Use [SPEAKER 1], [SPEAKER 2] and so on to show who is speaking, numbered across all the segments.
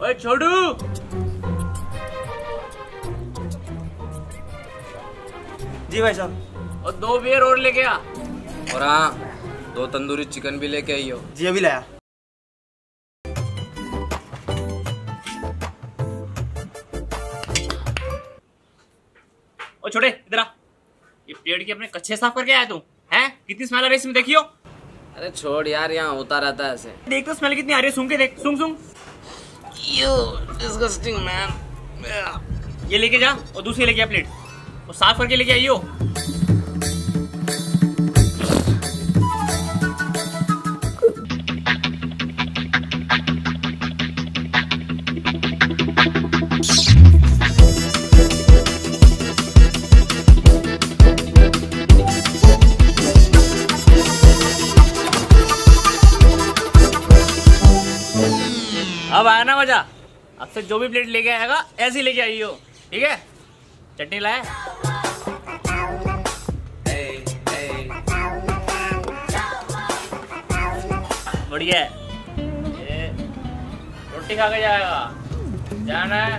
[SPEAKER 1] ओए छोटू,
[SPEAKER 2] जी भाई साहब।
[SPEAKER 1] और 2 बियर और लेके आ।
[SPEAKER 3] और हाँ, 2 तंदूरी चिकन भी लेके आई हो।
[SPEAKER 2] जी अभी लाया।
[SPEAKER 1] ओ छोटे इधर आ, ये प्लेट की अपने कच्चे साफ करके आया तू? हैं? कितनी स्मेल आ रही है इसमें, देखियो।
[SPEAKER 3] अरे छोड़ यार, यहाँ होता रहता है ऐसे।
[SPEAKER 1] देख तो स्मेल कितनी आ रही है, सूंघ के देख, सूंघ सूंघ।
[SPEAKER 3] You disgusting man.
[SPEAKER 1] ये लेके जा और दूसरी लेके आ प्लेट, वो साफ करके लेके आइयो। अब आया ना मजा? अब से जो भी प्लेट लेके आएगा ऐसे ही लेके आइयो, ठीक है? चटनी लाए? बढ़िया है। ये रोटी खा के जाएगा, जाना है।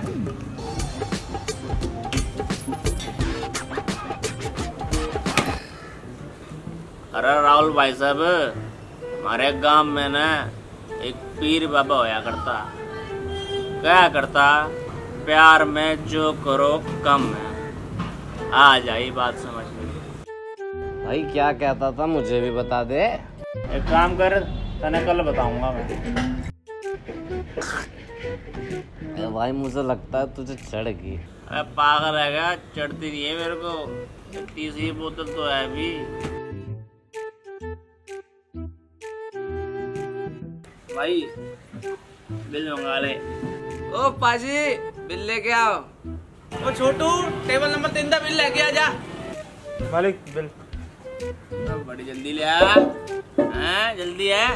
[SPEAKER 1] अरे राहुल भाई साहब, हमारे गांव में ना एक पीर बाबा होया करता, क्या करता, प्यार में जो करो कम है। आ जाई बात समझ में।
[SPEAKER 3] भाई क्या कहता था, मुझे भी बता दे।
[SPEAKER 1] एक काम कर, तने कल बताऊंगा मैं।
[SPEAKER 3] भाई मुझे लगता है तुझे चढ़ गई।
[SPEAKER 1] अरे पागल है क्या, चढ़ती नहीं है मेरे को। तीसरी बोतल तो है अभी। भाई बिल मंगा ले।
[SPEAKER 3] ओ पाजी, बिल लेके आओ।
[SPEAKER 1] ओ छोटू, टेबल नंबर 3 का बिल लेके आ जा।
[SPEAKER 2] मालिक बिल।
[SPEAKER 1] बड़ी जल्दी ले आ, हैं? जल्दी है।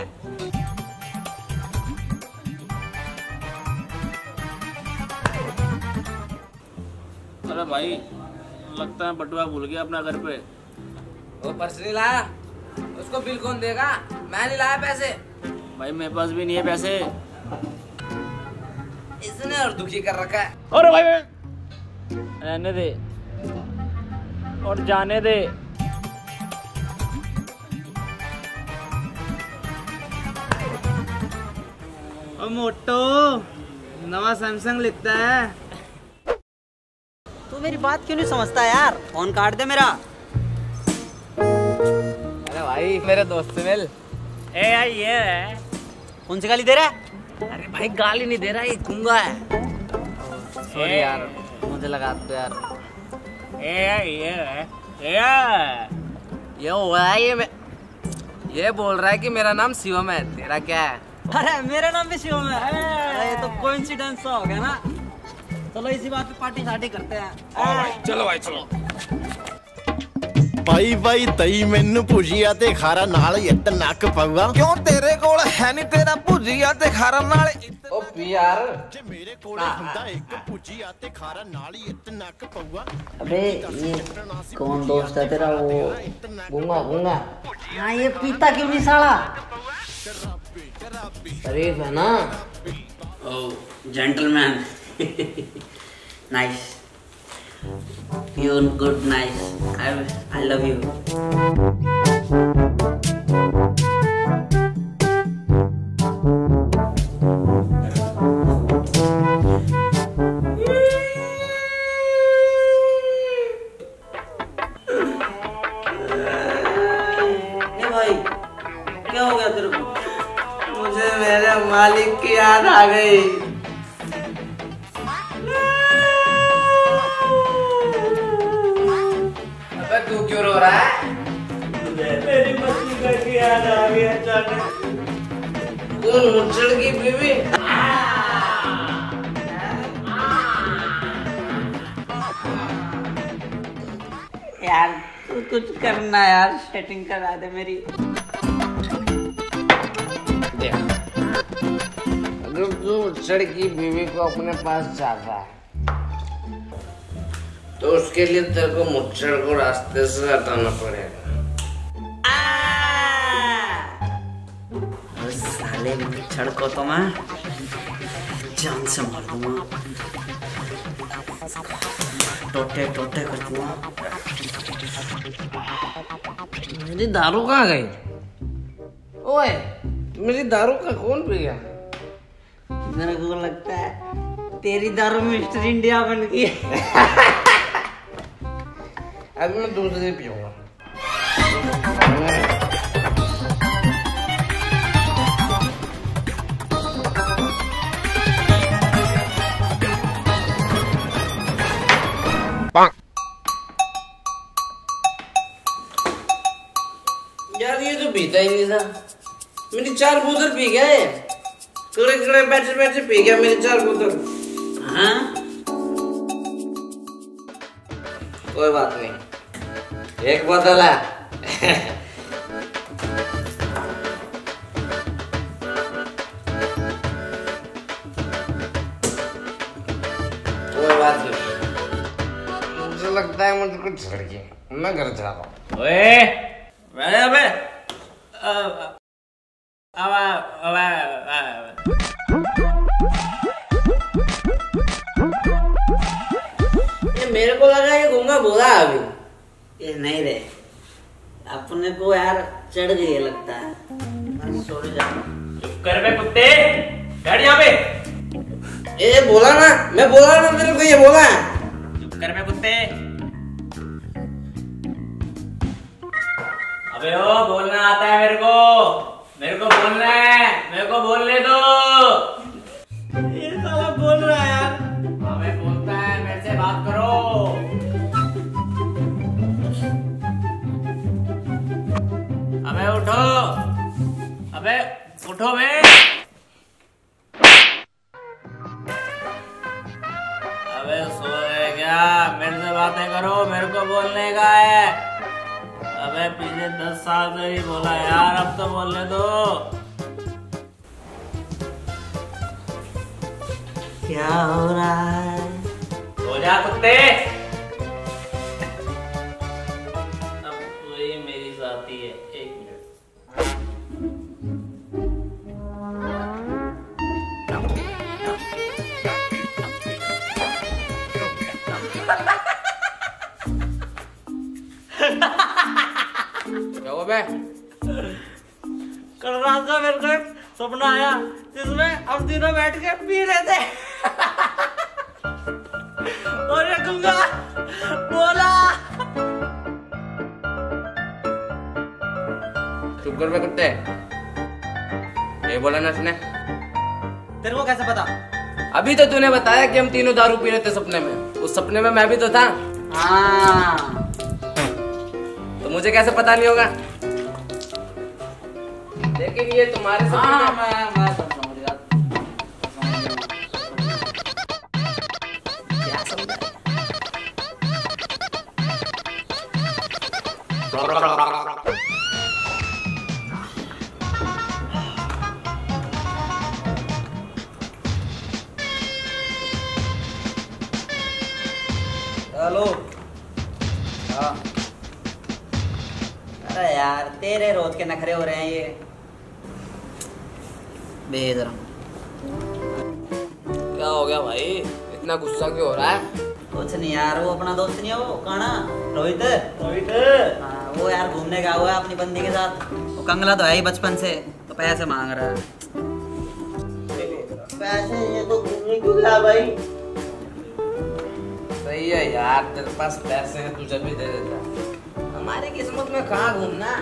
[SPEAKER 1] अरे भाई, लगता है बटुआ भूल गया अपना घर पे।
[SPEAKER 3] वो पर्स नहीं लाया, उसको बिल कौन देगा? मैं नहीं लाया पैसे।
[SPEAKER 1] भाई मेरे पास भी नहीं है पैसे।
[SPEAKER 3] इसने और दुखी कर रखा है।
[SPEAKER 1] अरे भाई रहने दे और जाने दे।
[SPEAKER 2] ओ मोटो, नवा सैमसंग लेता है।
[SPEAKER 4] तू मेरी बात क्यों नहीं समझता यार? फोन काट दे मेरा।
[SPEAKER 3] अरे भाई मेरे दोस्त से मिल।
[SPEAKER 1] ए यार ये है।
[SPEAKER 4] कौन सी गाली दे रहा है?
[SPEAKER 3] अरे भाई गाली नहीं दे रहा, ये गूंगा है। सॉरी यार, मुझे लगा तो यार।
[SPEAKER 1] ए यार ये है।
[SPEAKER 3] ये हुआ है, ये बोल रहा है कि मेरा नाम शिवम है। तेरा क्या है?
[SPEAKER 4] अरे मेरा नाम भी शिवम है। अरे ये तो कोइंसिडेंस हो गया ना। चलो इसी बात पे पार्टी शार्टी करते हैं।
[SPEAKER 3] चलो भाई चलो।
[SPEAKER 5] ਭਾਈ ਭਾਈ ਤਈ ਮੈਨੂੰ ਭੁਜੀਆ ਤੇ ਖਾਰਾ ਨਾਲ ਇੱਟ ਨੱਕ ਪਊਗਾ ਕਿਉਂ ਤੇਰੇ ਕੋਲ ਹੈ ਨਹੀਂ ਤੇਰਾ ਭੁਜੀਆ ਤੇ ਖਾਰਾ ਨਾਲ
[SPEAKER 3] ओ पी यार।
[SPEAKER 5] ਜੇ ਮੇਰੇ ਕੋਲ ਹੁੰਦਾ ਇੱਕ ਭੁਜੀਆ ਤੇ ਖਾਰਾ ਨਾਲ ਹੀ ਇੱਟ ਨੱਕ ਪਊਗਾ
[SPEAKER 6] अबे ये कौन दोस्त है तेरा? वो गूंगा गूंगा। हाँ ये पीता क्यों नहीं साला?
[SPEAKER 3] शरीफ है ना।
[SPEAKER 6] Oh, gentleman. Nice. You're good, nice. I love you.
[SPEAKER 4] भाई क्या हो गया तेरे को? मुझे मेरे मालिक की याद आ गई।
[SPEAKER 3] अबे तू क्यों रो रहा है?
[SPEAKER 4] मुझे मेरी मछली की याद आ गई अचानक।
[SPEAKER 3] कौन मुचड़ की बीवी?
[SPEAKER 4] यार तू कुछ करना यार, सेटिंग करा दे मेरी।
[SPEAKER 3] अगर तू मुचड़ की बीवी को अपने पास चाहता है तो उसके लिए तेरे को मुचड़ को रास्ते से हटाना पड़ेगा।
[SPEAKER 4] साले मुचड़ को तो मैं
[SPEAKER 6] जान से मार दूंगा, टोटे टोटे कर दूंगा।
[SPEAKER 3] मेरी दारू कहाँ गई? ओए, मेरी दारू का कौन पी गया?
[SPEAKER 6] मेरे को लगता है तेरी दारू मिस्टर इंडिया बन गई।
[SPEAKER 3] अब मैं दूसरी पीऊंगा। यार ये तो पीता ही नहीं था, मेरी 4 बोतल पी गया है। कड़े कड़े बैठे बैठे पी गया मेरी 4 बोतल।
[SPEAKER 6] हाँ
[SPEAKER 3] कोई बात नहीं, एक बोतल है। कोई बात नहीं, मुझे लगता है मुझे कुछ छड़ गया, मैं घर जा रहा हूँ।
[SPEAKER 1] ओए अबे
[SPEAKER 3] ये मेरे को लगा ये गूंगा बोला अभी।
[SPEAKER 6] ये नहीं रे, अपने को यार चढ़ गई है लगता है। सॉरी जा।
[SPEAKER 1] चुप कर बे कुत्ते, बैठ यहाँ पे।
[SPEAKER 3] ये बोला ना, मैं बोला ना मेरे को ये बोला।
[SPEAKER 1] चुप कर बे कुत्ते। अबे ओ बोलना आता है मेरे को बोलना है, मेरे को बोलने दो।
[SPEAKER 6] ये साला बोल रहा है यार।
[SPEAKER 1] हमें बोलता है, मेरे से बात करो। अबे उठो, अबे उठो बे। अबे सो गए क्या? मेरे से बातें करो, मेरे को बोलने का है। अबे पिछले 10 साल से ही बोला यार, अब तो बोलने दो।
[SPEAKER 6] क्या हो रहा है?
[SPEAKER 1] हो जा कुत्ते। अब वही मेरी साथी है, 1 मिनट।
[SPEAKER 3] क्या हुआ बे?
[SPEAKER 4] कल रात को मेरे को एक सपना आया जिसमें हम तीनों बैठ के पी रहे थे। और ये गंगा बोला।
[SPEAKER 3] चुप कर बे कुत्ते, ये बोला ना इसने।
[SPEAKER 4] तेरे को कैसे पता?
[SPEAKER 3] अभी तो तूने बताया कि हम तीनों दारू पी रहे थे सपने में। उस सपने में मैं भी तो था।
[SPEAKER 6] हाँ
[SPEAKER 3] तो मुझे कैसे पता नहीं होगा? लेकिन ये तुम्हारे सपने
[SPEAKER 6] हाँ
[SPEAKER 3] में।
[SPEAKER 6] मैं समझ गया। क्या समझा?
[SPEAKER 4] हेलो।
[SPEAKER 6] हाँ। अरे यार तेरे रोज के नखरे हो रहे हैं ये। बेइज्जत।
[SPEAKER 3] क्या हो गया भाई, इतना गुस्सा क्यों हो रहा है?
[SPEAKER 6] कुछ नहीं यार, वो अपना दोस्त नहीं है वो काना रोहित।
[SPEAKER 4] रोहित
[SPEAKER 6] हाँ, वो यार घूमने गया हुआ है अपनी बंदी के साथ। वो कंगला तो है ही बचपन से, तो पैसे मांग रहा है। पैसे ये तो घूमने क्यों गया भाई?
[SPEAKER 3] सही है यार, तेरे पास पैसे हैं, तुझे भी दे देता। हमारी किस्मत में कहाँ घूमना।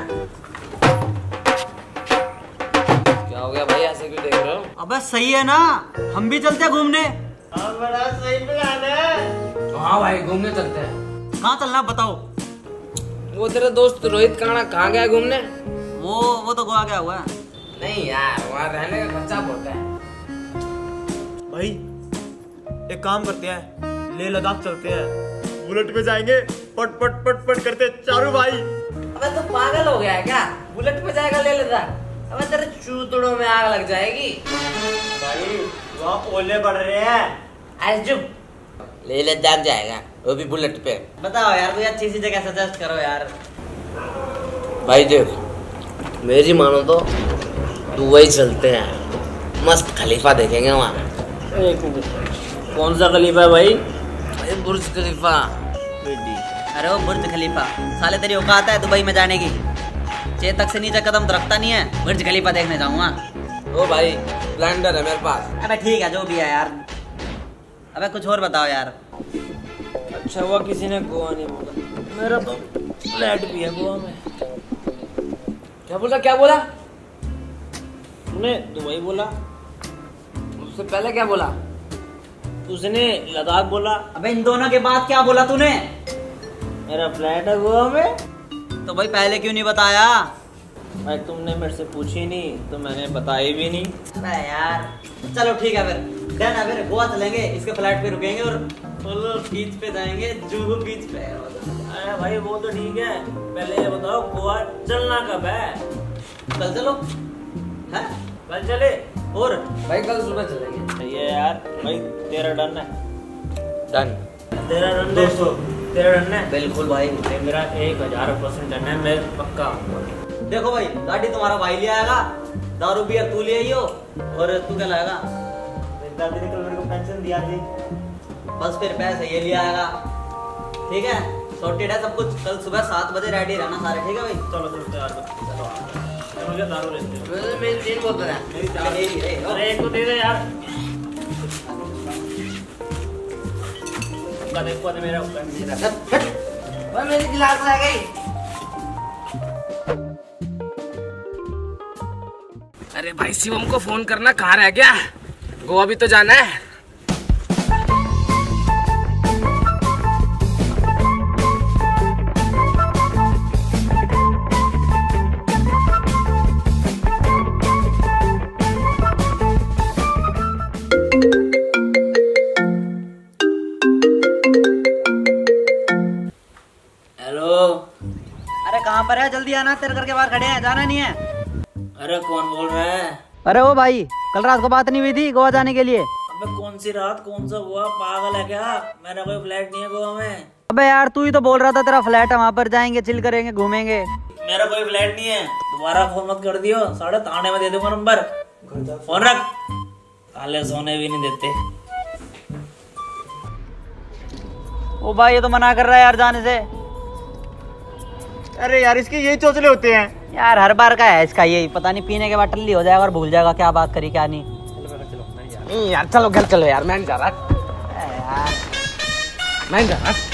[SPEAKER 3] क्या हो गया भाई, ऐसे क्यों देख रहे हो?
[SPEAKER 4] अबे सही है ना, हम भी चलते हैं घूमने।
[SPEAKER 6] बड़ा सही प्लान है।
[SPEAKER 3] तो हाँ भाई, घूमने चलते हैं।
[SPEAKER 4] कहाँ चलना बताओ?
[SPEAKER 3] वो तेरा दोस्त रोहित कहाँ गया घूमने?
[SPEAKER 6] वो तो गोवा गया हुआ है।
[SPEAKER 3] नहीं यार, वहाँ रहने का खर्चा बहुत है।
[SPEAKER 2] भाई एक काम करते हैं, लेह लद्दाख चलते हैं, बुलेट पे जाएंगे, पट पट पट पट करते चारों भाई।
[SPEAKER 3] अबे तो पागल हो गया है क्या? बुलेट पे जाएगा ले लेता? अबे तेरे चूतड़ों में आग लग जाएगी।
[SPEAKER 2] भाई वहाँ ओले बढ़ रहे हैं।
[SPEAKER 3] ऐसे चुप। ले लद्दाख जाएगा, वो भी बुलेट पे।
[SPEAKER 6] बताओ यार कोई अच्छी सी जगह सजेस्ट करो यार।
[SPEAKER 3] भाई देख, मेरी मानो तो दुबई चलते हैं, मस्त खलीफा देखेंगे वहाँ।
[SPEAKER 1] एक मिनट, कौन सा खलीफा है भाई?
[SPEAKER 3] बुर्ज खलीफा।
[SPEAKER 4] अरे वो बुर्ज खलीफा, साले तेरी औकात है दुबई में जाने की? चेतक से नीचे कदम तो रखता नहीं है, बुर्ज खलीफा देखने जाऊंगा।
[SPEAKER 3] ओ भाई स्प्लेंडर है मेरे पास।
[SPEAKER 4] अबे ठीक है जो भी है यार। अबे कुछ और बताओ यार।
[SPEAKER 1] अच्छा हुआ किसी ने गोवा नहीं बोला, मेरा तो फ्लैट भी है गोवा में।
[SPEAKER 3] क्या बोला?
[SPEAKER 1] तूने दुबई बोला,
[SPEAKER 3] उससे पहले क्या बोला?
[SPEAKER 1] उसने लद्दाख बोला,
[SPEAKER 4] अबे इन दोनों के बाद क्या बोला तूने?
[SPEAKER 1] मेरा फ्लैट है गोवा में।
[SPEAKER 4] तो भाई पहले क्यों नहीं बताया?
[SPEAKER 1] भाई तुमने मेरे से पूछी नहीं तो मैंने बताई भी नहीं।
[SPEAKER 4] अबे यार चलो ठीक है फिर, डन है फिर, गोवा चलेंगे, इसके फ्लैट पे रुकेंगे और फुल बीच पे जाएंगे, जुहू बीच पे।
[SPEAKER 1] अरे भाई वो तो ठीक है, पहले ये बताओ गोवा चलना कब है?
[SPEAKER 4] कल चलो है?
[SPEAKER 1] कल चले?
[SPEAKER 4] और
[SPEAKER 3] भाई कल सुबह चलेंगे।
[SPEAKER 1] सही है यार। भाई तेरा डन है?
[SPEAKER 3] डन।
[SPEAKER 1] तेरा डन 200? तेरा डन है?
[SPEAKER 4] बिल्कुल भाई।
[SPEAKER 1] भाई मेरा 1000% डन है, मैं पक्का।
[SPEAKER 4] देखो भाई गाड़ी तुम्हारा भाई ले आएगा, दारू बियर तू ले आइयो, और तू क्या लाएगा?
[SPEAKER 2] दादी ने कल मेरे को पेंशन दिया थी।
[SPEAKER 4] बस फिर पैसे ये ले आएगा, ठीक है? सॉर्टेड है सब कुछ। कल सुबह 7 बजे रेडी रहना सारे, ठीक है भाई?
[SPEAKER 1] चलो चलो तैयार कर। मुझे दारू लेते हो?
[SPEAKER 3] मेरी 3 बोतल है।
[SPEAKER 1] मेरी 4। अरे एक को दे दे यार। देखो मेरा
[SPEAKER 3] भाई मेरी गिलास रह गई। अरे भाई शिवम को फोन करना, कहाँ रह गया? गोवा भी तो जाना है।
[SPEAKER 1] हेलो।
[SPEAKER 4] अरे कहाँ पर है? जल्दी आना, तेरे घर के बाहर खड़े हैं, जाना नहीं है?
[SPEAKER 1] अरे कौन बोल रहा है?
[SPEAKER 4] अरे वो भाई कल रात को बात नहीं हुई थी गोवा जाने के लिए?
[SPEAKER 1] अबे कौन सी रात, कौन सा हुआ? पागल है क्या? मेरा कोई फ्लैट नहीं है गोवा में।
[SPEAKER 4] अबे यार तू ही तो बोल रहा था तेरा फ्लैट है, वहाँ पर जाएंगे, चिल करेंगे, घूमेंगे।
[SPEAKER 1] मेरा कोई फ्लैट नहीं है, दोबारा फोन मत कर दियो, साढ़े थाने में दे दूंगा नंबर। फोन रख, साले सोने भी नहीं देते।
[SPEAKER 4] ओ भाई ये तो मना कर रहा है यार जाने से।
[SPEAKER 2] अरे यार इसके यही चौचले होते हैं
[SPEAKER 4] यार, हर बार का है इसका यही, पता नहीं पीने के बाद टल्ली हो जाएगा और भूल जाएगा क्या बात करी क्या नहीं।
[SPEAKER 3] यार चलो घर चलो यार, मैं नहीं जा रहा।
[SPEAKER 4] यार
[SPEAKER 3] मैं नहीं जा रहा।